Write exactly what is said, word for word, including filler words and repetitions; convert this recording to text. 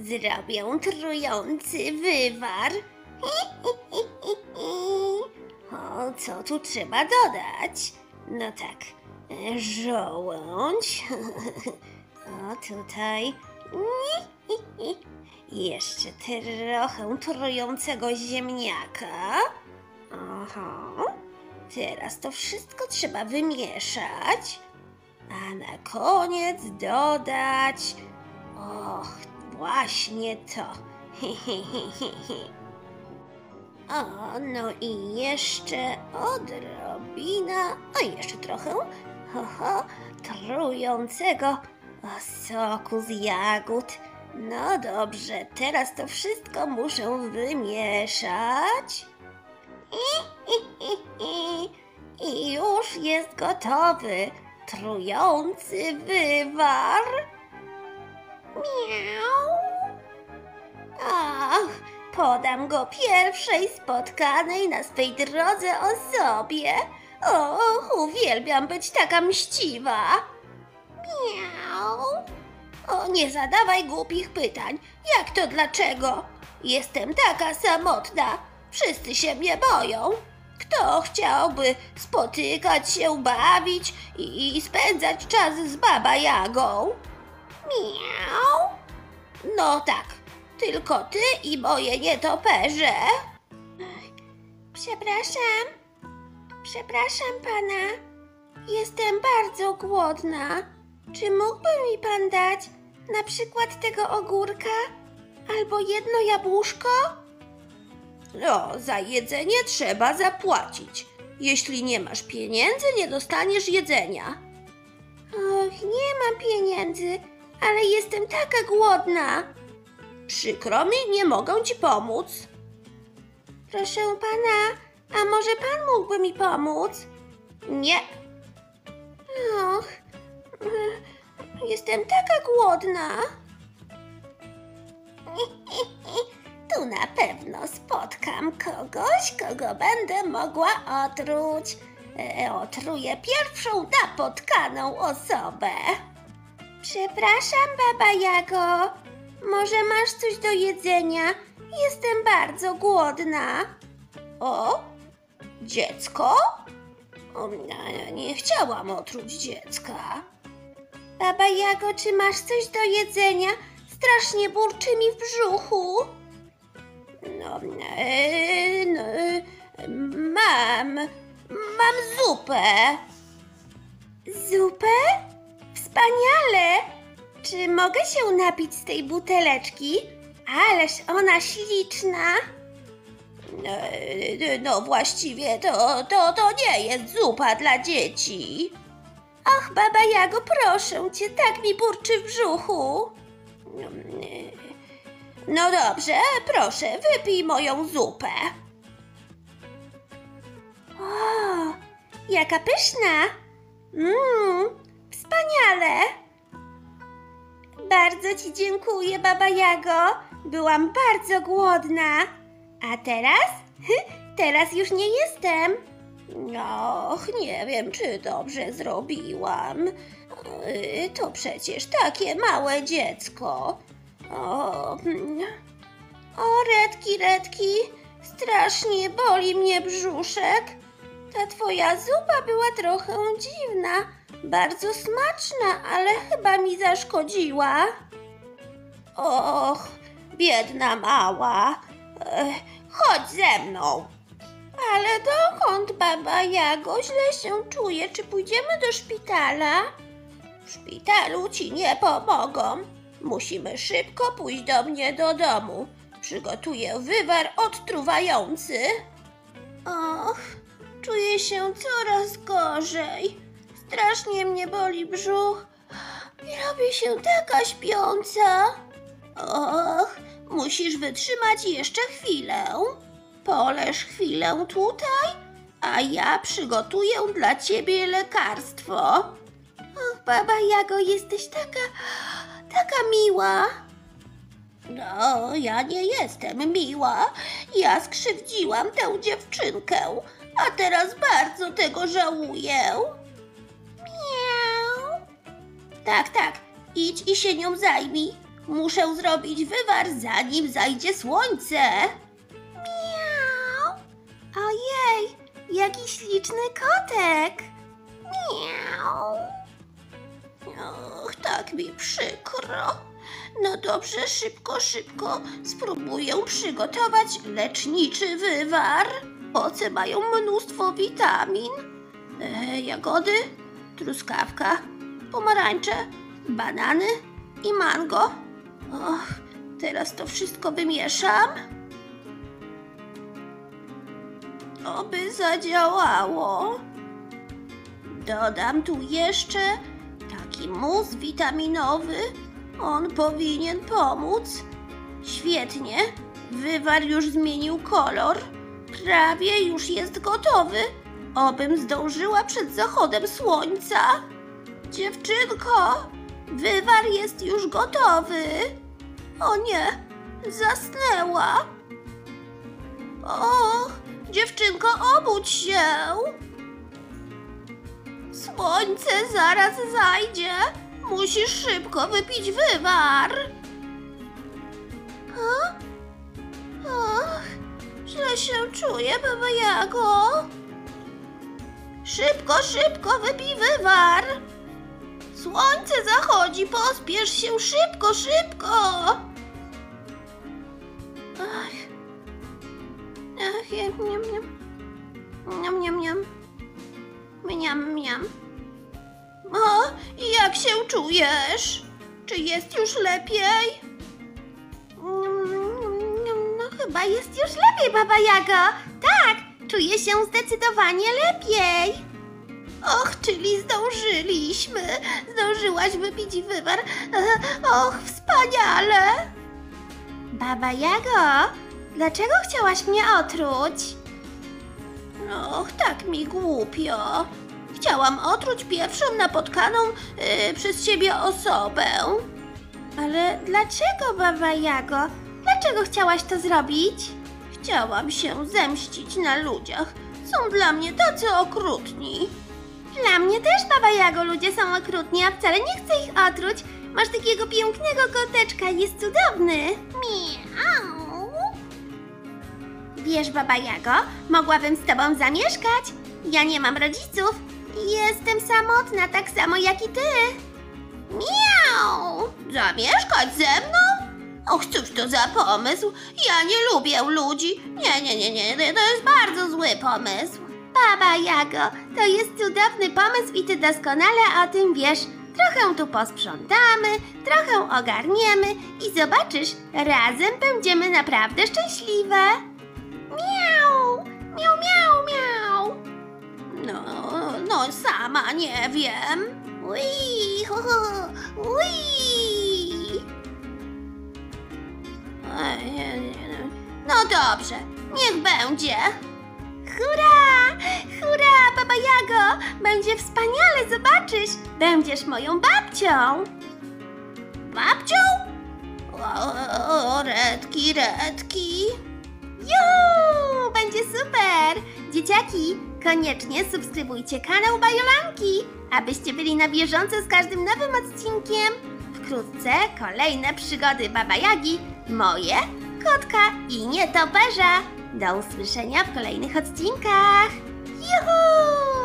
Zrobię trujący wywar. O, co tu trzeba dodać? No tak, żołądź. O, tutaj. Jeszcze trochę trującego ziemniaka. Aha. Teraz to wszystko trzeba wymieszać. A na koniec dodać... Och, właśnie to. O, no i jeszcze odrobina, a jeszcze trochę, ho, ho, trującego soku z jagód. No dobrze, teraz to wszystko muszę wymieszać. I już jest gotowy trujący wywar. Miau. Ach, podam go pierwszej spotkanej na swej drodze osobie. Och, uwielbiam być taka mściwa. Miau. O, nie zadawaj głupich pytań. Jak to dlaczego? Jestem taka samotna. Wszyscy się mnie boją. Kto chciałby spotykać się, bawić i, i spędzać czas z Baba Jagą? Miau. No tak, tylko ty i moje nietoperze. Przepraszam, przepraszam pana. Jestem bardzo głodna. Czy mógłby mi pan dać na przykład tego ogórka albo jedno jabłuszko? No, za jedzenie trzeba zapłacić. Jeśli nie masz pieniędzy, nie dostaniesz jedzenia. Och, nie mam pieniędzy, ale jestem taka głodna. Przykro mi, nie mogę ci pomóc. Proszę pana, a może pan mógłby mi pomóc? Nie. Och, jestem taka głodna. Tu na pewno spotkam kogoś, kogo będę mogła otruć. E, otruję pierwszą napotkaną osobę. Przepraszam, Baba Jago. Może masz coś do jedzenia? Jestem bardzo głodna. O, dziecko? O, nie, nie chciałam otruć dziecka. Baba Jago, czy masz coś do jedzenia? Strasznie burczy mi w brzuchu. No, e, no e, mam, mam zupę. Zupę? Wspaniale! Czy mogę się napić z tej buteleczki? Ależ ona śliczna. No, no właściwie to, to, to nie jest zupa dla dzieci. Och, Baba Jago, proszę cię, tak mi burczy w brzuchu. No dobrze, proszę, wypij moją zupę. O, jaka pyszna. Mmm, wspaniale. Bardzo ci dziękuję, Baba Jago. Byłam bardzo głodna. A teraz? Teraz już nie jestem. Och, nie wiem, czy dobrze zrobiłam. To przecież takie małe dziecko. O, o redki, redki, strasznie boli mnie brzuszek. Ta twoja zupa była trochę dziwna, bardzo smaczna, ale chyba mi zaszkodziła. Och, biedna mała, e, chodź ze mną. Ale dokąd, Baba Jago? Źle się czuję. Czy pójdziemy do szpitala? W szpitalu ci nie pomogą. Musimy szybko pójść do mnie do domu. Przygotuję wywar odtruwający. Och, czuję się coraz gorzej. Strasznie mnie boli brzuch i robię się taka śpiąca. Och, musisz wytrzymać jeszcze chwilę. Poleż chwilę tutaj, a ja przygotuję dla ciebie lekarstwo. Och, Baba Jago, jesteś taka, taka miła. No, ja nie jestem miła. Ja skrzywdziłam tę dziewczynkę, a teraz bardzo tego żałuję. Miau. Tak, tak, idź i się nią zajmij. Muszę zrobić wywar, zanim zajdzie słońce. Miau. Ojej, jaki śliczny kotek. Miau. Och, tak mi przykro. No dobrze, szybko, szybko spróbuję przygotować leczniczy wywar. Owoce mają mnóstwo witamin. E, jagody, truskawka, pomarańcze, banany i mango. Och, teraz to wszystko wymieszam. Oby zadziałało. Dodam tu jeszcze taki mus witaminowy. On powinien pomóc. Świetnie. Wywar już zmienił kolor. Prawie już jest gotowy. Obym zdążyła przed zachodem słońca. Dziewczynko, wywar jest już gotowy. O nie, zasnęła. Och, dziewczynko, obudź się. Słońce zaraz zajdzie. Musisz szybko wypić wywar. Ha? Och, źle się czuję, Baba Jago. Szybko, szybko wypij wywar. Słońce zachodzi, pospiesz się, szybko, szybko. Ach, ach, niam, niam, niam, niam, niam, niam, niam. O, jak się czujesz? Czy jest już lepiej? No chyba jest już lepiej, Baba Jago. Tak, czuję się zdecydowanie lepiej. Och, czyli zdążyliśmy. Zdążyłaś wypić wywar. Och, wspaniale. Baba Jago, dlaczego chciałaś mnie otruć? Och, tak mi głupio. Chciałam otruć pierwszą napotkaną yy, przez ciebie osobę. Ale dlaczego, Baba Jago? Dlaczego chciałaś to zrobić? Chciałam się zemścić na ludziach. Są dla mnie tacy okrutni. Dla mnie też, Baba Jago, ludzie są okrutni, a wcale nie chcę ich otruć. Masz takiego pięknego koteczka, jest cudowny. Miau. Wiesz, Baba Jago, mogłabym z tobą zamieszkać. Ja nie mam rodziców. Jestem samotna, tak samo jak i ty. Miau! Zamieszkać ze mną? Och, cóż to za pomysł? Ja nie lubię ludzi. Nie, nie, nie, nie, to jest bardzo zły pomysł. Baba Jago, to jest cudowny pomysł i ty doskonale o tym wiesz. Trochę tu posprzątamy, trochę ogarniemy i zobaczysz, razem będziemy naprawdę szczęśliwe. Miau! Miau, miau, miau! No, no sama nie wiem. Ui, hu, hu, ui. No dobrze, niech będzie. Hurra! Hurra, Baba Jago! Będzie wspaniale, zobaczysz! Będziesz moją babcią! Babcią? O, o, redki, redki! Juuu! Będzie super! Dzieciaki, koniecznie subskrybujcie kanał Bajolanki, abyście byli na bieżąco z każdym nowym odcinkiem. Wkrótce kolejne przygody Baba Jagi, moje, kotka i nietoperza. Do usłyszenia w kolejnych odcinkach. Juhu!